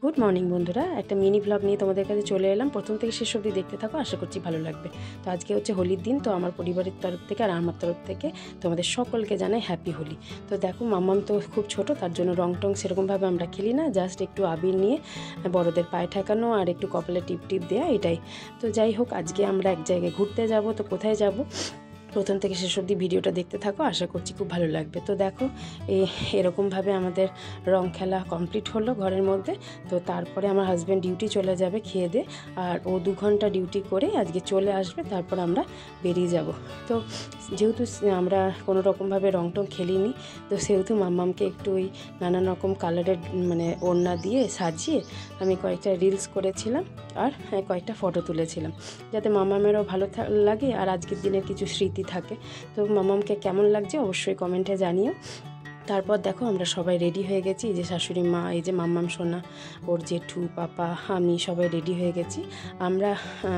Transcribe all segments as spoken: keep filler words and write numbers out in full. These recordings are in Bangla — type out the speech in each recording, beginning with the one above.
গুড মর্নিং বন্ধুরা, একটা মিনি ব্লগ নিয়ে তোমাদের কাছে চলে এলাম। প্রথম থেকে শেষ অবধি দেখতে থাকো, আশা করছি ভালো লাগবে। তো আজকে হচ্ছে হোলির দিন, তো আমার পরিবারের তরফ থেকে আর আমার তরফ থেকে তোমাদের সকলকে জানাই হ্যাপি হোলি। তো দেখো, মাম্মাম তো খুব ছোট, তার জন্য রং টং সেরকমভাবে আমরা খেলি না, জাস্ট একটু আবির নিয়ে বড়দের পায়ে ঠেকানো আর একটু কপালে টিপ টিপ দেওয়া, এটাই। তো যাই হোক, আজকে আমরা এক জায়গায় ঘুরতে যাব। তো কোথায় যাব প্রথম থেকে শেষ অবধি ভিডিওটা দেখতে থাকো, আশা করছি খুব ভালো লাগবে। তো দেখো, এই এরকমভাবে আমাদের রং খেলা কমপ্লিট হলো ঘরের মধ্যে। তো তারপরে আমার হাজব্যান্ড ডিউটি চলে যাবে খেয়ে দিয়ে, আর ও দু ঘন্টা ডিউটি করে আজকে চলে আসবে, তারপর আমরা বেরিয়ে যাব। তো যেহেতু আমরা কোনো রকমভাবে রং টং খেলিনি, তো সেহেতু মাম্মামকে একটু ওই নানান রকম কালারের মানে ওড়না দিয়ে সাজিয়ে আমি কয়েকটা রিলস করেছিলাম আর কয়েকটা ফটো তুলেছিলাম, যাতে মাম্মামেরও ভালো লাগে আর আজকের দিনের কিছু স্মৃতি থাকে। তো মাম্মামকে কেমন লাগছে অবশ্যই কমেন্টে জানিও। তারপর দেখো, আমরা সবাই রেডি হয়ে গেছি। এই যে শাশুড়ি মা, এই যে মাম্মাম সোনা, ওর জেঠু, পাপা, আমি সবাই রেডি হয়ে গেছি। আমরা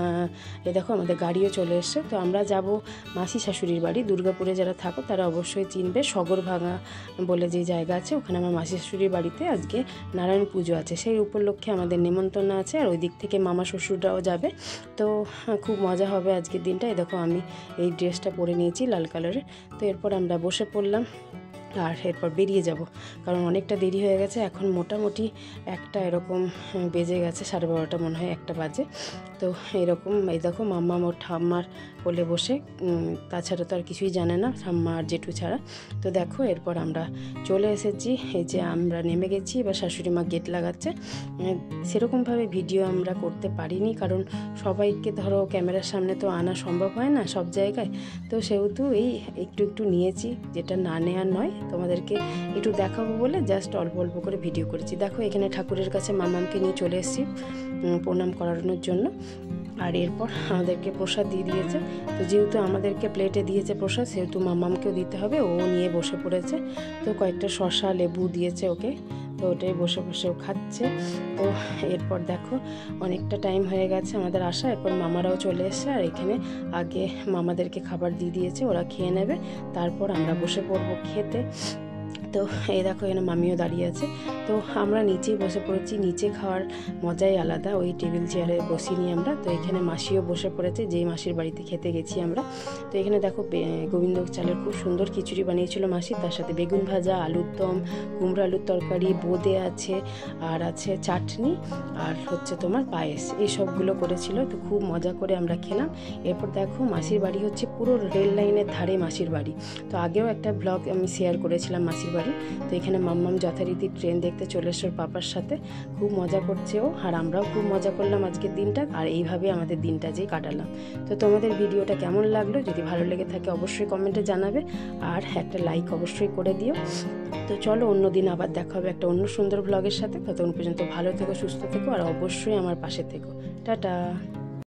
এ দেখো আমাদের গাড়িও চলে এসছে। তো আমরা যাব মাসি শাশুড়ির বাড়ি। দুর্গাপুরে যারা থাকো তারা অবশ্যই চিনবে, সগরভাঙা বলে যে জায়গা আছে, ওখানে আমার মাসি শাশুড়ির বাড়িতে আজকে নারায়ণ পুজো আছে, সেই উপলক্ষে আমাদের নেমন্তন্ন আছে। আর ওই দিক থেকে মামা শ্বশুররাও যাবে। তো খুব মজা হবে আজকের দিনটা। এই দেখো, আমি এই ড্রেসটা পরে নিয়েছি লাল কালারের। তো এরপর আমরা বসে পড়লাম আর এরপর বেরিয়ে যাব, কারণ অনেকটা দেরি হয়ে গেছে। এখন মোটামুটি একটা এরকম বেজে গেছে, সাড়ে বারোটা মনে হয়, একটা বাজে। তো এরকম এই দেখো, মাম্মা ওর ঠাম্মার কোলে বসে, তাছাড়া তো আর কিছুই জানে না, ঠাম্মা আর জেঠু ছাড়া। তো দেখো, এরপর আমরা চলে এসেছি। এই যে আমরা নেমে গেছি, এবার শাশুড়ি মা গেট লাগাচ্ছে। সেরকমভাবে ভিডিও আমরা করতে পারিনি, কারণ সবাইকে ধরো ক্যামেরার সামনে তো আনা সম্ভব হয় না সব জায়গায়। তো সেহেতু এই একটু একটু নিয়েছি, যেটা না নেওয়ার নয়, তোমাদেরকে একটু দেখাবো বলে জাস্ট অল্প অল্প করে ভিডিও করেছি। দেখো, এখানে ঠাকুরের কাছে মামামকে নিয়ে চলে এসেছি প্রণাম করানোর জন্য। আর এরপর আমাদেরকে প্রসাদ দিয়ে দিয়েছে। তো যেহেতু আমাদেরকে প্লেটে দিয়েছে প্রসাদ, সেহেতু মামামকেও দিতে হবে। ও নিয়ে বসে পড়েছে। তো কয়েকটা শসা লেবু দিয়েছে ওকে, তো ওটাই বসে বসেও খাচ্ছে। তো এরপর দেখো, অনেকটা টাইম হয়ে গেছে আমাদের আসা। এরপর মামারাও চলে এসছে, আর এখানে আগে মামাদেরকে খাবার দিয়ে দিয়েছে, ওরা খেয়ে নেবে, তারপর আমরা বসে পড়বো খেতে। তো এই দেখো, এখানে মামিও দাঁড়িয়ে আছে। তো আমরা নিচেই বসে পড়েছি, নিচে খাওয়ার মজাই আলাদা, ওই টেবিল চেয়ারে বসিনি আমরা। তো এখানে মাসিও বসে পড়েছে, যেই মাসির বাড়িতে খেতে গেছি আমরা। তো এখানে দেখো, গোবিন্দ চালের খুব সুন্দর খিচুড়ি বানিয়েছিল মাসি, তার সাথে বেগুন ভাজা, আলুর দম, কুমড়ো আলুর তরকারি, বোঁদে আছে, আর আছে চাটনি, আর হচ্ছে তোমার পায়েস, এই সবগুলো করেছিল। তো খুব মজা করে আমরা খেলাম। এরপর দেখো, মাসির বাড়ি হচ্ছে পুরো রেল লাইনের ধারে মাসির বাড়ি। তো আগেও একটা ব্লগ আমি শেয়ার করেছিলাম মাসির বাড়ি। তো এখানে মাম্মাম যথারীতি ট্রেন দেখতে চলে এসে পাপার সাথে খুব মজা করছে ও, আর আমরাও খুব মজা করলাম আজকের দিনটা। আর এইভাবে আমাদের দিনটা যে কাটালাম। তো তোমাদের ভিডিওটা কেমন লাগলো, যদি ভালো লেগে থাকে অবশ্যই কমেন্টে জানাবে, আর একটা লাইক অবশ্যই করে দিও। তো চলো, অন্য দিন আবার দেখা হবে একটা অন্য সুন্দর ব্লগের সাথে। ততক্ষণ পর্যন্ত ভালো থেকো, সুস্থ থেকো, আর অবশ্যই আমার পাশে থেকো। টাটা।